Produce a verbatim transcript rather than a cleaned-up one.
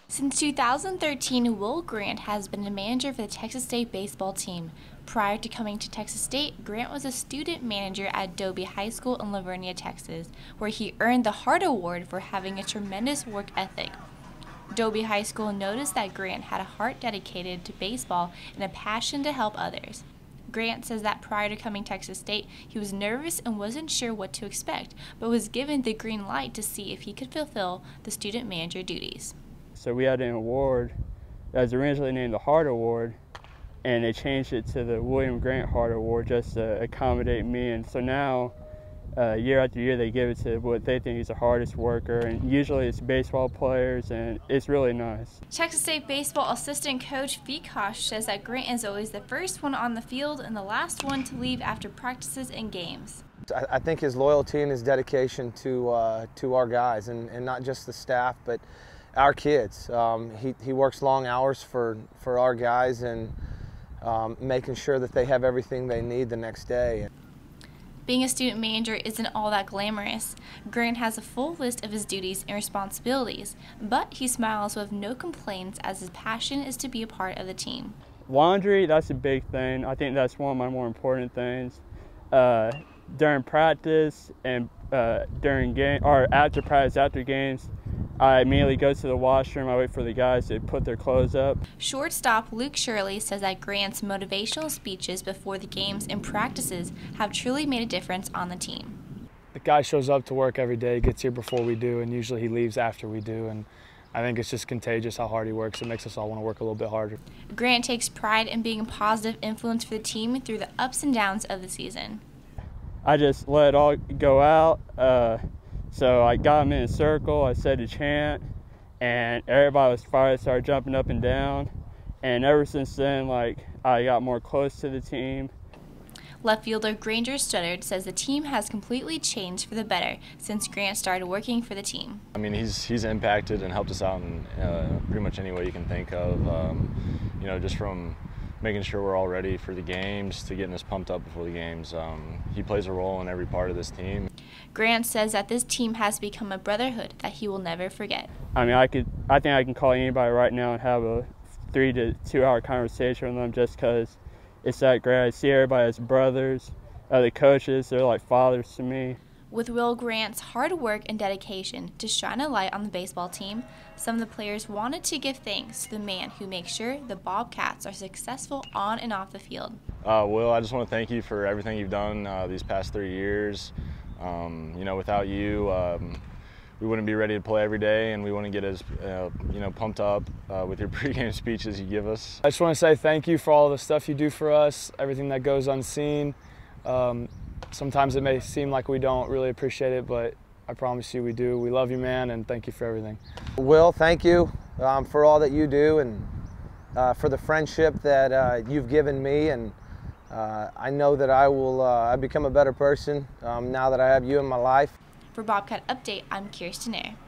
Since two thousand thirteen, Will Grant has been a manager for the Texas State baseball team. Prior to coming to Texas State, Grant was a student manager at Dobie High School in Lavernia, Texas, where he earned the Hart Award for having a tremendous work ethic. Dobie High School noticed that Grant had a heart dedicated to baseball and a passion to help others. Grant says that prior to coming to Texas State, he was nervous and wasn't sure what to expect, but was given the green light to see if he could fulfill the student manager duties. So we had an award that was originally named the Hart Award, and they changed it to the William Grant Hart Award just to accommodate me. And so now, uh, year after year, they give it to what they think is the hardest worker, and usually it's baseball players, and it's really nice. Texas State baseball assistant coach Vikosh says that Grant is always the first one on the field and the last one to leave after practices and games. I think his loyalty and his dedication to uh, to our guys, and, and not just the staff, but our kids. Um, he, he works long hours for, for our guys, and um, making sure that they have everything they need the next day. Being a student manager isn't all that glamorous. Grant has a full list of his duties and responsibilities, but he smiles with no complaints as his passion is to be a part of the team. Laundry, that's a big thing. I think that's one of my more important things. Uh, during practice and uh, during game, or after practice, after games, I immediately go to the washroom. I wait for the guys to put their clothes up. Shortstop Luke Shirley says that Grant's motivational speeches before the games and practices have truly made a difference on the team. The guy shows up to work every day, gets here before we do, and usually he leaves after we do. And I think it's just contagious how hard he works. It makes us all want to work a little bit harder. Grant takes pride in being a positive influence for the team through the ups and downs of the season. I just let it all go out. Uh, So I got him in a circle, I said a chant, and everybody was fired, started jumping up and down. And ever since then, like, I got more close to the team. Left fielder Granger Studdard says the team has completely changed for the better since Grant started working for the team. I mean, he's he's impacted and helped us out in uh, pretty much any way you can think of. Um, you know, just from making sure we're all ready for the games to getting us pumped up before the games. Um, he plays a role in every part of this team. Grant says that this team has become a brotherhood that he will never forget. I mean, I could, I think I can call anybody right now and have a three to two hour conversation with them just because it's that great. I see everybody as brothers. Uh, the coaches, they're like fathers to me. With Will Grant's hard work and dedication to shine a light on the baseball team, some of the players wanted to give thanks to the man who makes sure the Bobcats are successful on and off the field. Uh, Will, I just want to thank you for everything you've done uh, these past three years. Um, you know, without you, um, we wouldn't be ready to play every day, and we wouldn't get as uh, you know, pumped up uh, with your pregame speeches you give us. I just want to say thank you for all the stuff you do for us, everything that goes unseen. Um, sometimes it may seem like we don't really appreciate it, but I promise you we do. We love you, man, and thank you for everything. Will, thank you um, for all that you do, and uh, for the friendship that uh, you've given me. And Uh, I know that I will uh, I become a better person um, now that I have you in my life. For Bobcat Update, I'm Kiersten.